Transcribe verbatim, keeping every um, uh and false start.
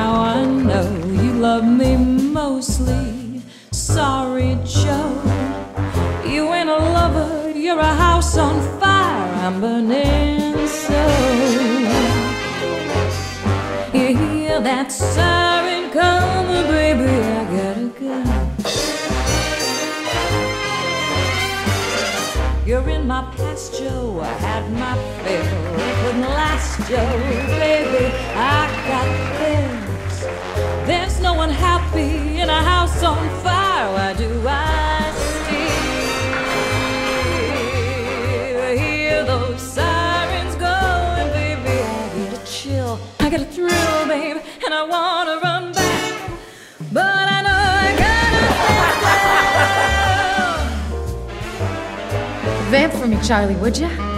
Now I know you love me mostly. Sorry, Joe, you ain't a lover, you're a house on fire. I'm burning so. You hear that siren coming, baby, I gotta go. You're in my past, Joe, I had my fill. It couldn't last, Joe, baby, I got bills. There's no one happy in a house on fire. Why do I still hear those sirens going, baby? I get a chill, I get a thrill, babe, and I wanna run back, but I know I gotta stay down. Vamp for me, Charlie, would ya?